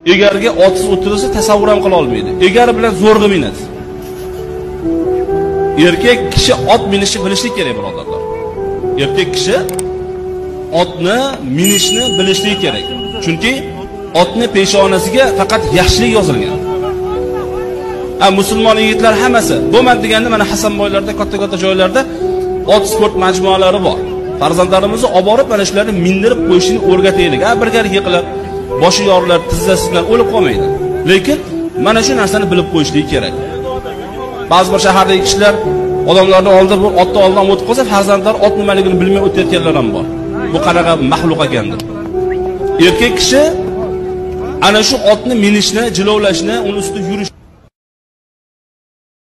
egariga otsiz o'tirsa tasavvur ham qila olmaydi. Egari bilan zo'rg'a minadi. Erkak kishi ot minishni bilishlik kerak, birodarlar. Erkak kishi otni minishni bilishlik kerak. Chunki otni peshonasiga faqat yaxshilik yozilgan. Musulmon yigitlar hammasi bo'lmadi deganda mana Hasanboylarda, katta-katta joylarda ot sport majmualari bor. Farzandlarimizni olib borib mana shularni mindirib qo'yishni o'rgataylik. Bir-biriga yiqilib, boshi yorilib, tizzasi bilan o'lib qolmaydi. Lekin mana shu narsani bilib qo'yishlik kerak. Ba'zi bir shahardagi kishilar odamlarning oldida bu otni oldan o'tib qolsa, farzandlar ot nimaligini bilmay o'tayotganlar ham bor. Bu qanaqa mahluq ekandir. Erkak kishi ana shu otni minishni, jilovlashni, uni ustida yurish